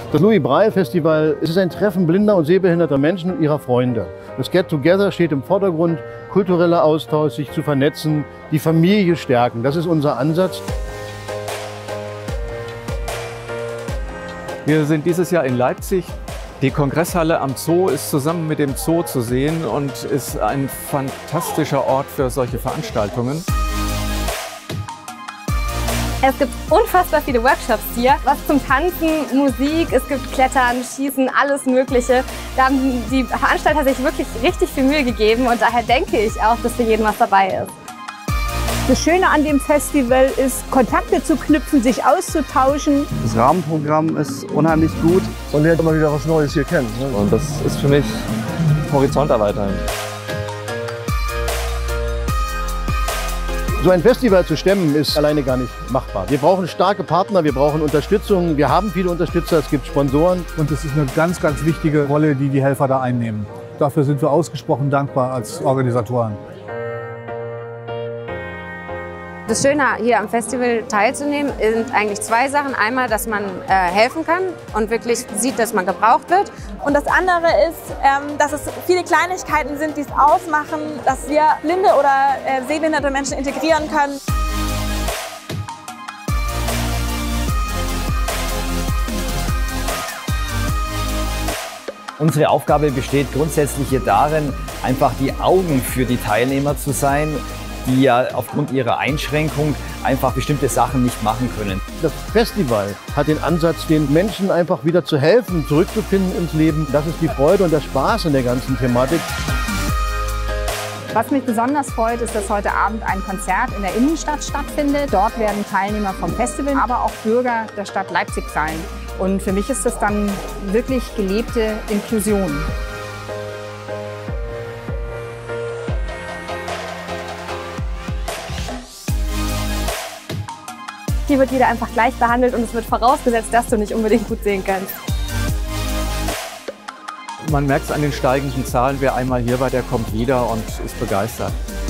Das Louis Braille Festival ist ein Treffen blinder und sehbehinderter Menschen und ihrer Freunde. Das Get Together steht im Vordergrund, kultureller Austausch, sich zu vernetzen, die Familie stärken. Das ist unser Ansatz. Wir sind dieses Jahr in Leipzig. Die Kongresshalle am Zoo ist zusammen mit dem Zoo zu sehen und ist ein fantastischer Ort für solche Veranstaltungen. Es gibt unfassbar viele Workshops hier, was zum Tanzen, Musik, es gibt Klettern, Schießen, alles Mögliche. Da haben die Veranstalter sich wirklich richtig viel Mühe gegeben und daher denke ich auch, dass für jeden was dabei ist. Das Schöne an dem Festival ist, Kontakte zu knüpfen, sich auszutauschen. Das Rahmenprogramm ist unheimlich gut. Man lernt immer wieder was Neues hier kennen. Ne? Und das ist für mich Horizont erweitern. So ein Festival zu stemmen, ist alleine gar nicht machbar. Wir brauchen starke Partner, wir brauchen Unterstützung. Wir haben viele Unterstützer, es gibt Sponsoren. Und es ist eine ganz, ganz wichtige Rolle, die die Helfer da einnehmen. Dafür sind wir ausgesprochen dankbar als Organisatoren. Das Schöne, hier am Festival teilzunehmen, sind eigentlich zwei Sachen. Einmal, dass man helfen kann und wirklich sieht, dass man gebraucht wird. Und das andere ist, dass es viele Kleinigkeiten sind, die es ausmachen, dass wir blinde oder sehbehinderte Menschen integrieren können. Unsere Aufgabe besteht grundsätzlich hier darin, einfach die Augen für die Teilnehmer zu sein, die ja aufgrund ihrer Einschränkung einfach bestimmte Sachen nicht machen können. Das Festival hat den Ansatz, den Menschen einfach wieder zu helfen, zurückzufinden ins Leben. Das ist die Freude und der Spaß in der ganzen Thematik. Was mich besonders freut, ist, dass heute Abend ein Konzert in der Innenstadt stattfindet. Dort werden Teilnehmer vom Festival, aber auch Bürger der Stadt Leipzig sein. Und für mich ist das dann wirklich gelebte Inklusion. Hier wird jeder einfach gleich behandelt und es wird vorausgesetzt, dass du nicht unbedingt gut sehen kannst. Man merkt es an den steigenden Zahlen, wer einmal hier war, der kommt wieder und ist begeistert.